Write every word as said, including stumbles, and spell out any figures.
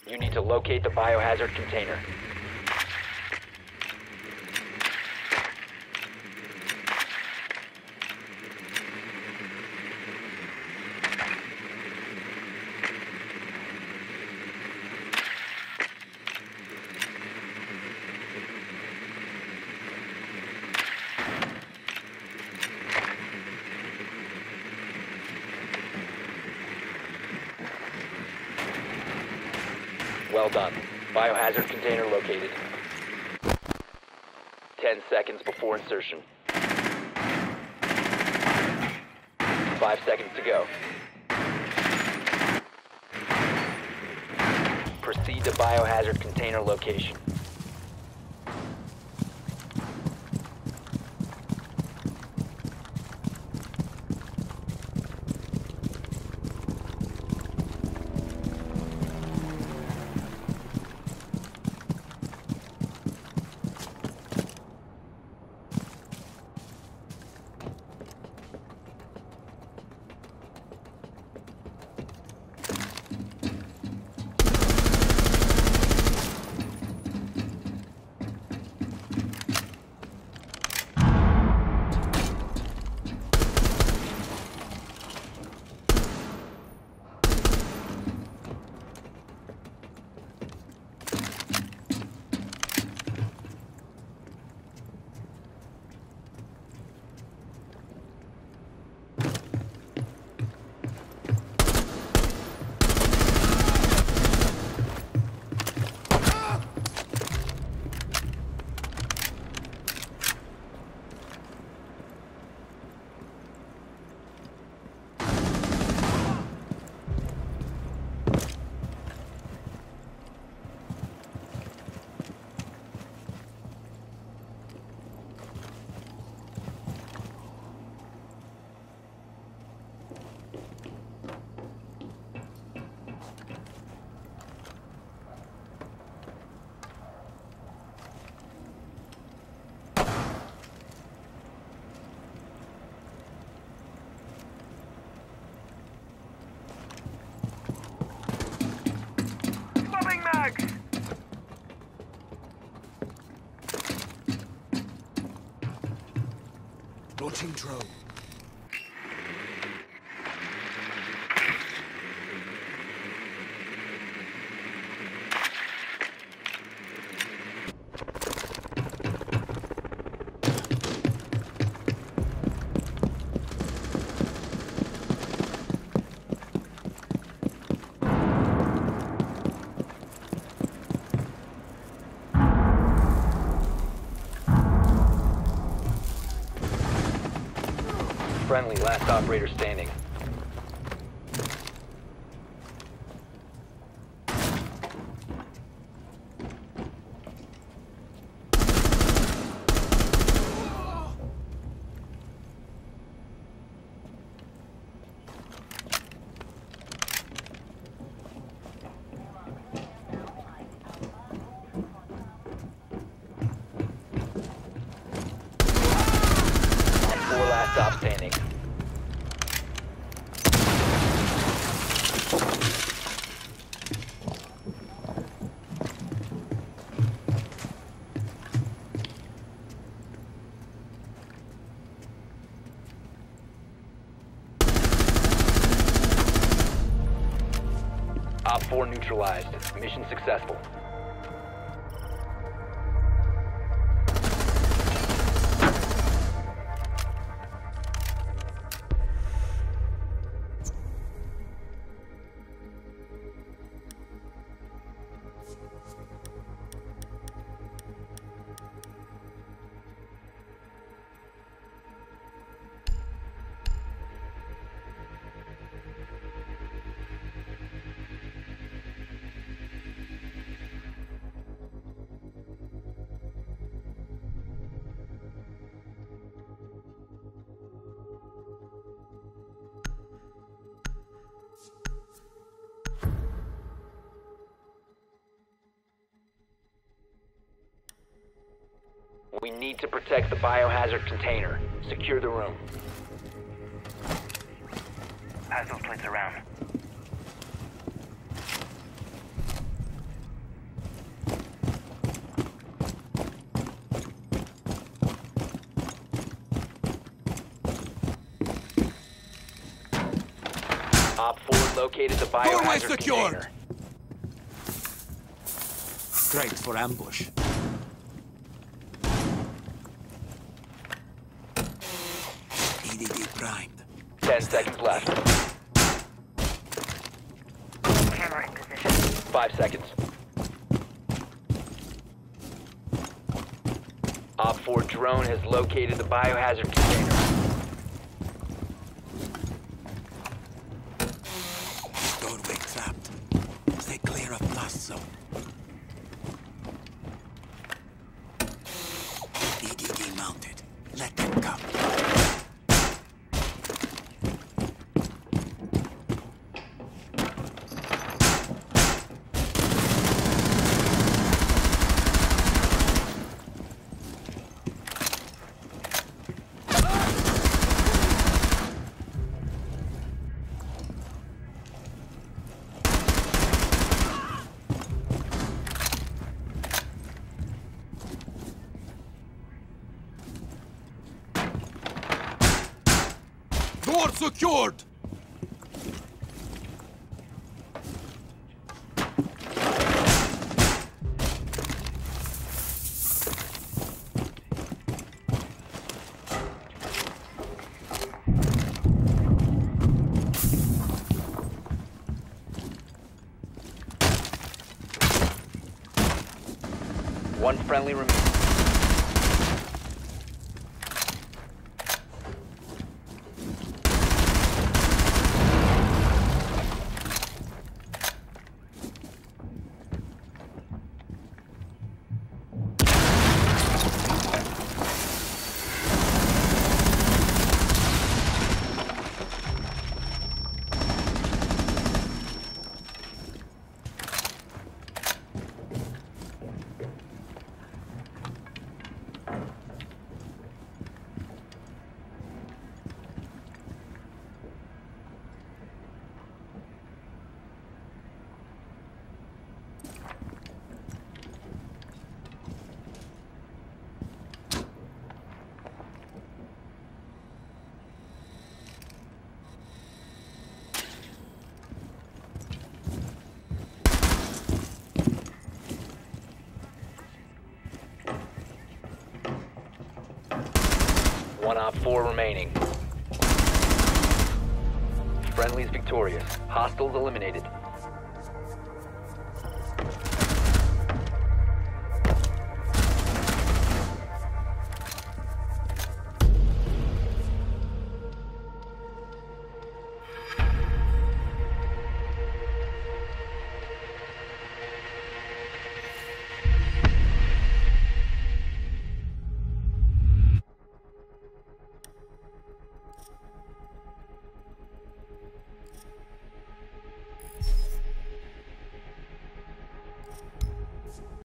You need to locate the biohazard container. Well done. Biohazard container located. Ten seconds before insertion. Five seconds to go. Proceed to biohazard container location. Launching drone. Friendly, last operator standing. Four last stop standing. Op four neutralized. Mission successful. We need to protect the biohazard container. Secure the room. Pass those plates around. located the Doorway biohazard secured. container. Great for ambush. E D D primed. Ten seconds left. Camera in position. Five seconds. Op four drone has located the biohazard container. Doorway trapped. Stay clear of blast zone. E D D mounted. Let them come. Door secured! One friendly remaining. One op four remaining. Friendly's victorious. Hostiles eliminated.